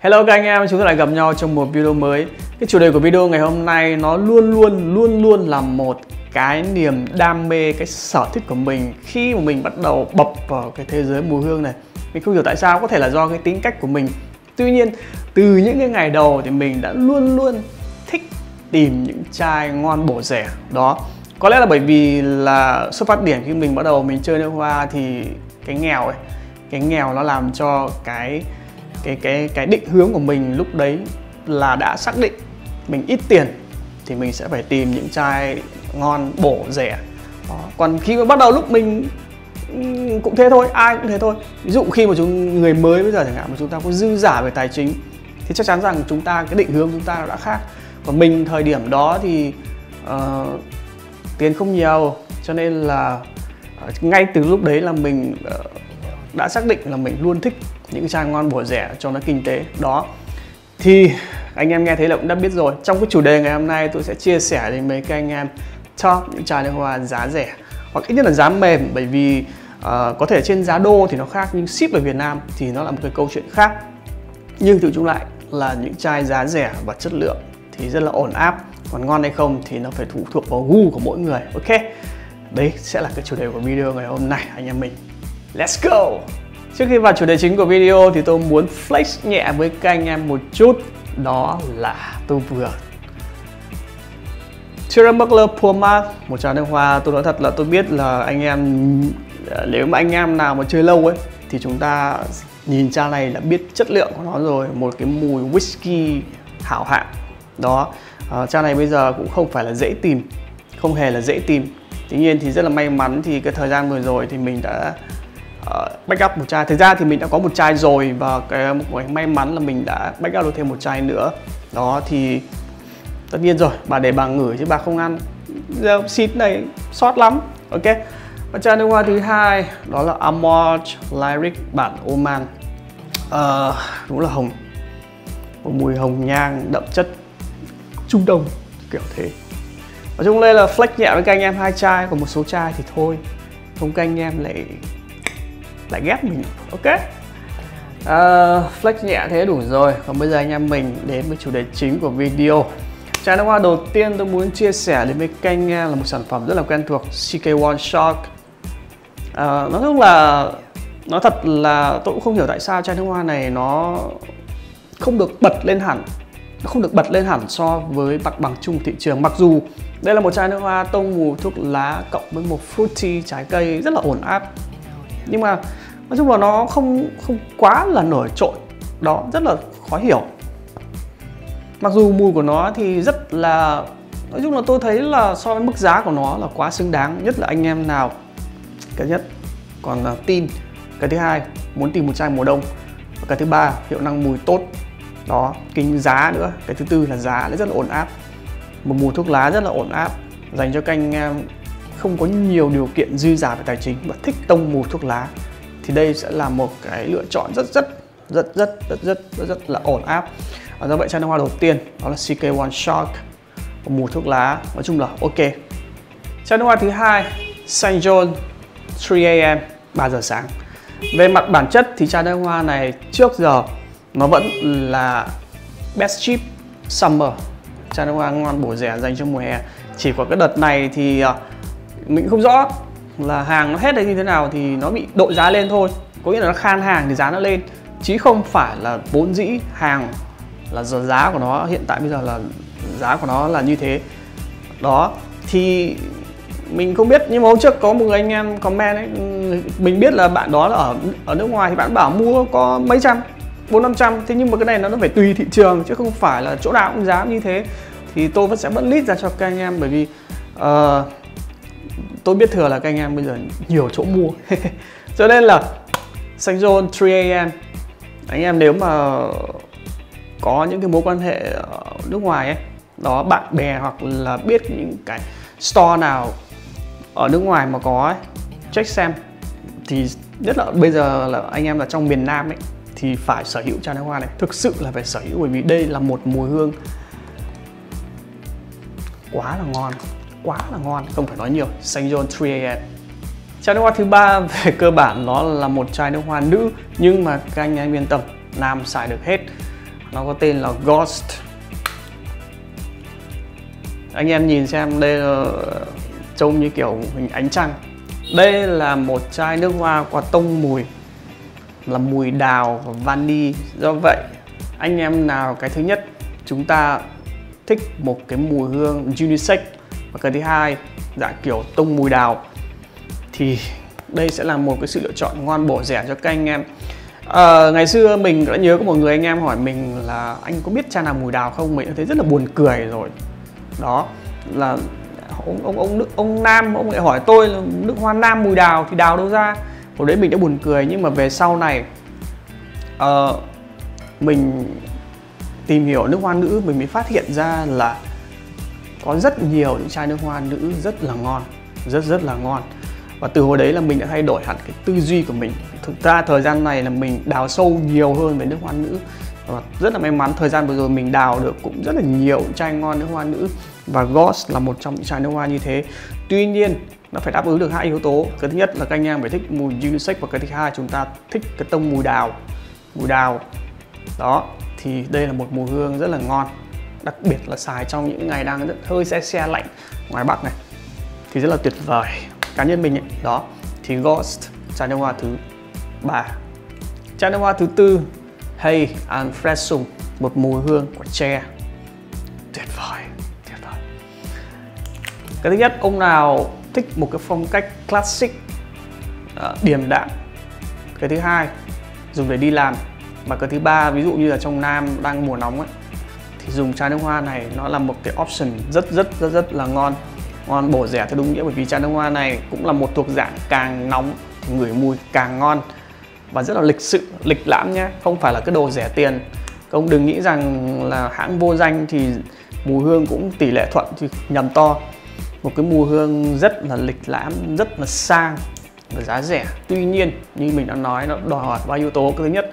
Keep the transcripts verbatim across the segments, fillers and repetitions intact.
Hello các anh em, chúng ta lại gặp nhau trong một video mới. Cái chủ đề của video ngày hôm nay nó luôn luôn luôn luôn là một cái niềm đam mê, cái sở thích của mình khi mà mình bắt đầu bập vào cái thế giới mùi hương này. Mình không hiểu tại sao, có thể là do cái tính cách của mình. Tuy nhiên, từ những cái ngày đầu thì mình đã luôn luôn thích tìm những chai ngon bổ rẻ. Đó, có lẽ là bởi vì là xuất phát điểm khi mình bắt đầu mình chơi nước hoa thì cái nghèo ấy, cái nghèo nó làm cho cái cái cái cái định hướng của mình lúc đấy là đã xác định mình ít tiền thì mình sẽ phải tìm những chai ngon bổ rẻ. Đó. Còn khi mà bắt đầu lúc mình cũng thế thôi, ai cũng thế thôi. Ví dụ khi mà chúng người mới bây giờ chẳng hạn mà chúng ta có dư giả về tài chính thì chắc chắn rằng chúng ta cái định hướng chúng ta đã khác. Còn mình thời điểm đó thì uh, tiền không nhiều, cho nên là uh, ngay từ lúc đấy là mình uh, đã xác định là mình luôn thích những chai ngon bổ rẻ cho nó kinh tế. Đó thì anh em nghe thấy là cũng đã biết rồi. Trong cái chủ đề ngày hôm nay tôi sẽ chia sẻ đến mấy các anh em top những chai nước hoa giá rẻ hoặc ít nhất là giá mềm, bởi vì uh, có thể trên giá đô thì nó khác nhưng ship ở Việt Nam thì nó là một cái câu chuyện khác. Nhưng tự chung lại là những chai giá rẻ và chất lượng thì rất là ổn áp, còn ngon hay không thì nó phải phụ thuộc vào gu của mỗi người. Ok, đấy sẽ là cái chủ đề của video ngày hôm nay anh em mình. Let's go! Trước khi vào chủ đề chính của video thì tôi muốn flex nhẹ với các anh em một chút. Đó là tôi vừa Tyrrell Pomade, một chai nước hoa tôi nói thật là tôi biết là anh em, nếu mà anh em nào mà chơi lâu ấy thì chúng ta nhìn chai này là biết chất lượng của nó rồi. Một cái mùi whisky hảo hạng. Đó, uh, chai này bây giờ cũng không phải là dễ tìm, không hề là dễ tìm. Tuy nhiên thì rất là may mắn thì cái thời gian vừa rồi thì mình đã Uh, back up một chai. Thực ra thì mình đã có một chai rồi và cái, một cái may mắn là mình đã back up được thêm một chai nữa. Đó thì tất nhiên rồi, bà để bà ngửi chứ bà không ăn. Giờ xịt này sót lắm. Ok. Và chai nước hoa thứ hai đó là Amouage Lyric bản Oman. uh, Đúng là hồng, một mùi hồng nhang đậm chất Trung Đông kiểu thế. Nói chung đây là flex nhẹ với các anh em hai chai, còn một số chai thì thôi, không các anh em lại lại ghét mình. Ok, uh, flex nhẹ thế đủ rồi. Còn bây giờ anh em mình đến với chủ đề chính của video. Chai nước hoa đầu tiên tôi muốn chia sẻ đến với các anh em là một sản phẩm rất là quen thuộc, xê ca One Shock. uh, Nói chung là nói thật là tôi cũng không hiểu tại sao chai nước hoa này nó không được bật lên hẳn, nó không được bật lên hẳn so với mặt bằng chung thị trường. Mặc dù đây là một chai nước hoa tông mùi thuốc lá cộng với một fruity trái cây rất là ổn áp, nhưng mà nói chung là nó không không quá là nổi trội. Đó, rất là khó hiểu. Mặc dù mùi của nó thì rất là, nói chung là tôi thấy là so với mức giá của nó là quá xứng đáng. Nhất là anh em nào, cái nhất còn là tin, cái thứ hai muốn tìm một chai mùa đông, và cái thứ ba hiệu năng mùi tốt. Đó, kinh giá nữa. Cái thứ tư là giá rất là ổn áp, một mùi thuốc lá rất là ổn áp dành cho các anh em không có nhiều điều kiện dư giả về tài chính và thích tông mùi thuốc lá thì đây sẽ là một cái lựa chọn rất rất rất rất rất rất rất, rất là ổn áp. À, do vậy chai nước hoa đầu tiên đó là xê ca One Shock, một mùi thuốc lá nói chung là ok. Chai nước hoa thứ hai Saint John three a m ba giờ sáng. Về mặt bản chất thì chai nước hoa này trước giờ nó vẫn là best cheap summer, chai nước hoa ngon bổ rẻ dành cho mùa hè. Chỉ có cái đợt này thì mình không rõ là hàng nó hết hay như thế nào thì nó bị đội giá lên thôi. Có nghĩa là nó khan hàng thì giá nó lên, chứ không phải là vốn dĩ hàng là giờ giá của nó hiện tại bây giờ là giá của nó là như thế. Đó thì mình không biết, nhưng mà hôm trước có một người anh em comment ấy, mình biết là bạn đó là ở ở nước ngoài thì bạn bảo mua có mấy trăm, bốn năm trăm. Thế nhưng mà cái này nó phải tùy thị trường chứ không phải là chỗ nào cũng giá như thế. Thì tôi vẫn sẽ vẫn list ra cho các anh em, bởi vì uh, tôi biết thừa là các anh em bây giờ nhiều chỗ mua. Cho nên là Saint John three a m anh em nếu mà có những cái mối quan hệ ở nước ngoài ấy, đó, bạn bè hoặc là biết những cái store nào ở nước ngoài mà có ấy, check xem. Thì nhất là bây giờ là anh em là trong miền Nam ấy thì phải sở hữu chai nước hoa này, thực sự là phải sở hữu, bởi vì đây là một mùi hương quá là ngon, quá là ngon, không phải nói nhiều. Saint John three a m. Chai nước hoa thứ ba về cơ bản nó là một chai nước hoa nữ, nhưng mà các anh em yên tâm, nam xài được hết. nó có tên là Ghost. Anh em nhìn xem, đây là trông như kiểu hình ánh trăng. Đây là một chai nước hoa có tông mùi là mùi đào và vani. Do vậy anh em nào cái thứ nhất chúng ta thích một cái mùi hương unisex, và cái thứ hai dạng kiểu tông mùi đào, thì đây sẽ là một cái sự lựa chọn ngon bổ rẻ cho các anh em. À, ngày xưa mình đã nhớ có một người anh em hỏi mình là anh có biết chai nào mùi đào không, mình thấy rất là buồn cười rồi. Đó là ông ông ông ông, ông Nam ông lại hỏi tôi là nước hoa nam mùi đào thì đào đâu ra. Hồi đấy mình đã buồn cười, nhưng mà về sau này uh, mình tìm hiểu nước hoa nữ, mình mới phát hiện ra là có rất nhiều những chai nước hoa nữ rất là ngon, rất rất là ngon. Và từ hồi đấy là mình đã thay đổi hẳn cái tư duy của mình. Thực ra thời gian này là mình đào sâu nhiều hơn về nước hoa nữ, và rất là may mắn thời gian vừa rồi mình đào được cũng rất là nhiều chai ngon nước hoa nữ, và Ghost là một trong những chai nước hoa như thế. Tuy nhiên nó phải đáp ứng được hai yếu tố. Cái thứ nhất là các anh em phải thích mùi unisex, và cái thứ hai chúng ta thích cái tông mùi đào, mùi đào đó, thì đây là một mùi hương rất là ngon, đặc biệt là xài trong những ngày đang rất hơi se se lạnh ngoài Bắc này thì rất là tuyệt vời. Cá nhân mình ấy, đó thì Ghost, chai nước hoa thứ ba. Chai nước hoa thứ tư, Hey Alfresum, một mùi hương của tre, tuyệt vời, tuyệt vời. Cái thứ nhất, ông nào thích một cái phong cách classic, uh, điềm đạm. Cái thứ hai, dùng để đi làm. Và cái thứ ba, ví dụ như là trong Nam đang mùa nóng ấy, thì dùng chai nước hoa này nó là một cái option rất rất rất rất là ngon, ngon bổ rẻ theo đúng nghĩa. Bởi vì chai nước hoa này cũng là một thuộc dạng càng nóng thì ngửi mùi càng ngon, và rất là lịch sự, lịch lãm nhé, không phải là cái đồ rẻ tiền. Ông đừng nghĩ rằng là hãng vô danh thì mùi hương cũng tỷ lệ thuận, thì nhầm to. Một cái mùi hương rất là lịch lãm, rất là sang và giá rẻ. Tuy nhiên như mình đã nói, nó đòi hỏi ba yếu tố. Cái thứ nhất,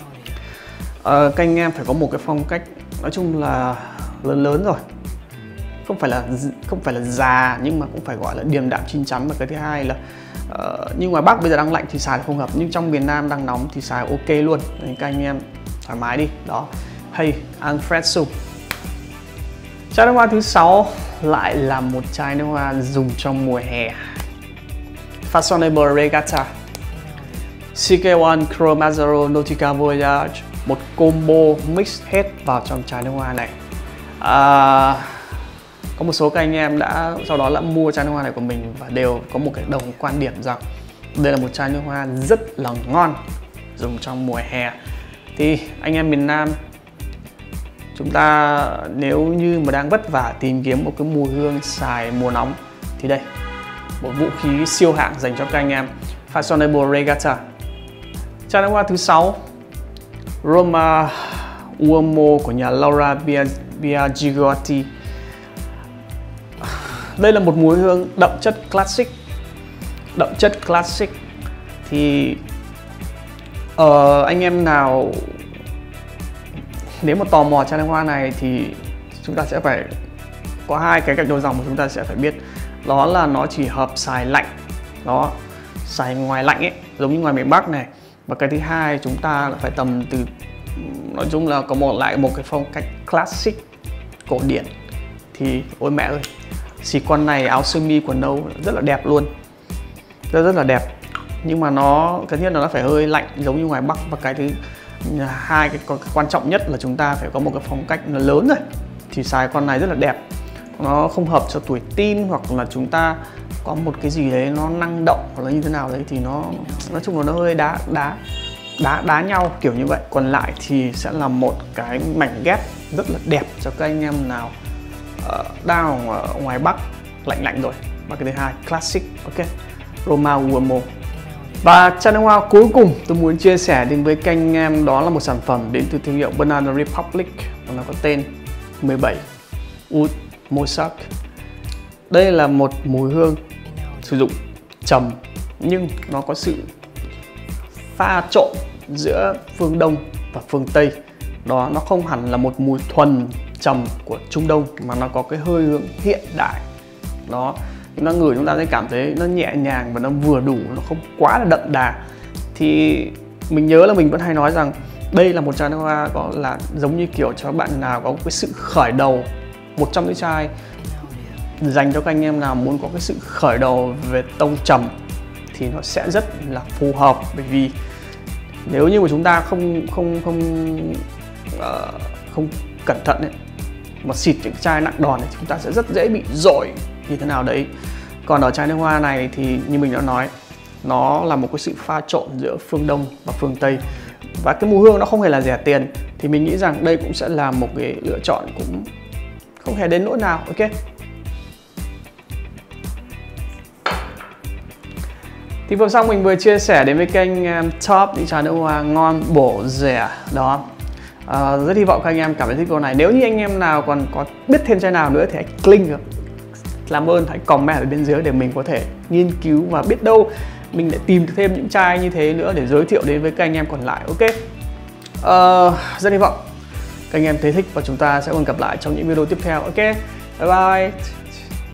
uh, các anh em phải có một cái phong cách nói chung là lớn lớn rồi, không phải là không phải là già, nhưng mà cũng phải gọi là điềm đạm chín chắn. Và cái thứ hai là uh, như ngoài Bắc bây giờ đang lạnh thì xài không hợp, nhưng trong miền Nam đang nóng thì xài ok luôn. Nên các anh em thoải mái đi. Đó, Hey Alfresum. Chai nước hoa thứ sáu lại là một chai nước hoa dùng trong mùa hè, Fashionable Regatta, xê ca một Cromazero Nautica Voyage, một combo mix hết vào trong chai nước hoa này. À, có một số các anh em đã sau đó đã mua chai nước hoa này của mình và đều có một cái đồng quan điểm rằng đây là một chai nước hoa rất là ngon dùng trong mùa hè. Thì anh em miền Nam, chúng ta nếu như mà đang vất vả tìm kiếm một cái mùi hương xài mùa nóng thì đây, một vũ khí siêu hạng dành cho các anh em, Fashionable Regatta. Chai nước hoa thứ sáu, Roma Uomo của nhà Laura Biagiotti. Đây là một mùi hương đậm chất classic, đậm chất classic. Thì uh, anh em nào nếu mà tò mò chai nước hoa này thì chúng ta sẽ phải có hai cái gạch đầu dòng mà chúng ta sẽ phải biết. Đó là nó chỉ hợp xài lạnh, đó, xài ngoài lạnh ấy, giống như ngoài miền Bắc này. Và cái thứ hai, chúng ta phải tầm từ, nói chung là có một lại một cái phong cách classic cổ điển. Thì ôi mẹ ơi, xì con này áo sơ mi quần nâu rất là đẹp luôn, rất rất là đẹp. Nhưng mà nó cái nhất là nó phải hơi lạnh giống như ngoài Bắc. Và cái thứ hai, cái, cái quan trọng nhất là chúng ta phải có một cái phong cách nó lớn rồi thì xài con này rất là đẹp. Nó không hợp cho tuổi teen, hoặc là chúng ta có một cái gì đấy nó năng động hoặc là như thế nào đấy thì nó nói chung là nó hơi đá đá đá đá nhau kiểu như vậy. Còn lại thì sẽ là một cái mảnh ghép rất là đẹp cho các anh em nào uh, đang ở ngoài Bắc lạnh lạnh rồi. Và cái thứ hai, classic, ok, Roma Uomo. Và chai nước hoa cuối cùng tôi muốn chia sẻ đến với các anh em, đó là một sản phẩm đến từ thương hiệu Banana Republic, và nó có tên mười bảy Oud Mosaic. Đây là một mùi hương sử dụng trầm, nhưng nó có sự pha trộn giữa phương Đông và phương Tây. Đó, nó không hẳn là một mùi thuần trầm của Trung Đông, mà nó có cái hơi hướng hiện đại. Đó, chúng ta ngửi chúng ta sẽ cảm thấy nó nhẹ nhàng và nó vừa đủ, nó không quá là đậm đà. Thì mình nhớ là mình vẫn hay nói rằng đây là một chai nước hoa có là giống như kiểu cho bạn nào có cái sự khởi đầu một trong những chai dành cho các anh em nào muốn có cái sự khởi đầu về tông trầm thì nó sẽ rất là phù hợp, bởi vì nếu như mà chúng ta không không không uh, không cẩn thận ấy, mà xịt những chai nặng đòn thì chúng ta sẽ rất dễ bị dội như thế nào đấy. Còn ở chai nước hoa này thì như mình đã nói, nó là một cái sự pha trộn giữa phương Đông và phương Tây, và cái mùi hương nó không hề là rẻ tiền, thì mình nghĩ rằng đây cũng sẽ là một cái lựa chọn cũng không hề đến nỗi nào. Ok, thì vừa xong mình vừa chia sẻ đến với kênh um, top những chai nước hoa ngon bổ rẻ đó. À, rất hy vọng các anh em cảm thấy thích video này. Nếu như anh em nào còn có biết thêm chai nào nữa thì hãy click, làm ơn hãy comment ở bên dưới để mình có thể nghiên cứu, và biết đâu mình lại tìm thêm những chai như thế nữa để giới thiệu đến với các anh em còn lại. Ok, à, rất hy vọng các anh em thấy thích và chúng ta sẽ còn gặp lại trong những video tiếp theo. Ok, bye bye.